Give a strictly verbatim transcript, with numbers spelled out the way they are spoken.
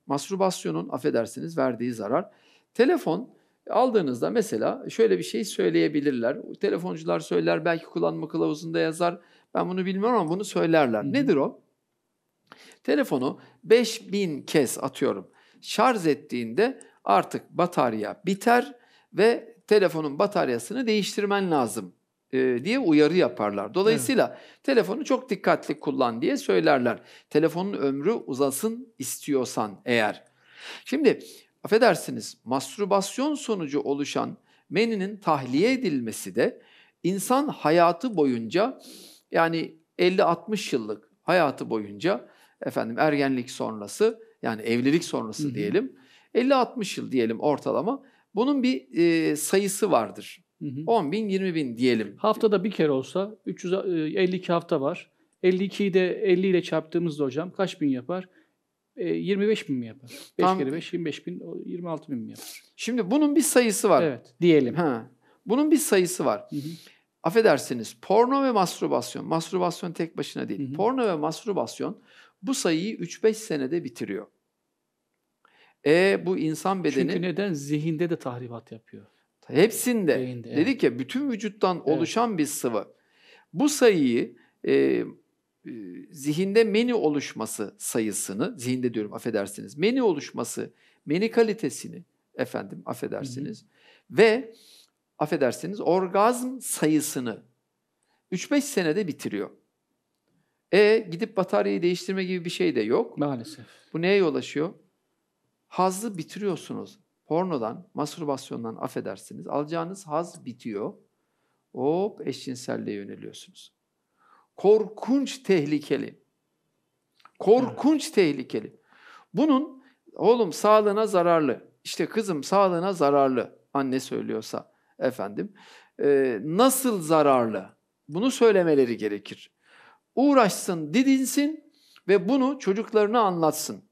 mastürbasyonun affedersiniz verdiği zarar. Telefon aldığınızda mesela şöyle bir şey söyleyebilirler. Telefoncular söyler, belki kullanma kılavuzunda yazar. Ben bunu bilmiyorum ama bunu söylerler. Hı hı. Nedir o? Telefonu beş bin kez atıyorum şarj ettiğinde artık batarya biter ve telefonun bataryasını değiştirmen lazım e, diye uyarı yaparlar. Dolayısıyla evet. telefonu çok dikkatli kullan diye söylerler. Telefonun ömrü uzasın istiyorsan eğer. Şimdi affedersiniz, mastürbasyon sonucu oluşan meninin tahliye edilmesi de insan hayatı boyunca, yani elli altmış yıllık hayatı boyunca, efendim ergenlik sonrası, yani evlilik sonrası hı hı. diyelim, elli altmış yıl diyelim ortalama, bunun bir e, sayısı vardır. Hı hı. on bin, yirmi bin diyelim. Haftada bir kere olsa üç yüz elli iki hafta var. elli ikiyi de elli ile çarptığımızda hocam kaç bin yapar? yirmi beş bin mi yapar? beş Tam, kere beş, yirmi beş bin, yirmi altı bin mi yapar? Şimdi bunun bir sayısı var. Evet, diyelim. Ha, bunun bir sayısı var. Hı hı. Affedersiniz, porno ve mastürbasyon, mastürbasyon tek başına değil, hı hı. porno ve mastürbasyon bu sayıyı üç beş senede bitiriyor. E bu insan bedeni... Çünkü neden? Zihinde de tahribat yapıyor. Hepsinde. Beyinde, dedik evet. ya, bütün vücuttan evet. oluşan bir sıvı. Bu sayıyı... E, zihinde meni oluşması sayısını, zihinde diyorum affedersiniz, meni oluşması, meni kalitesini efendim affedersiniz hı hı. ve affedersiniz orgazm sayısını üç beş senede bitiriyor. E gidip bataryayı değiştirme gibi bir şey de yok. Maalesef. Bu neye yol açıyor? Hazzı bitiriyorsunuz. Pornodan, mastürbasyondan affedersiniz. Alacağınız haz bitiyor. Hop eşcinselliğe yöneliyorsunuz. Korkunç tehlikeli. Korkunç evet. tehlikeli. Bunun oğlum sağlığına zararlı, işte kızım sağlığına zararlı anne söylüyorsa efendim e, nasıl zararlı? Bunu söylemeleri gerekir. Uğraşsın, didinsin ve bunu çocuklarına anlatsın.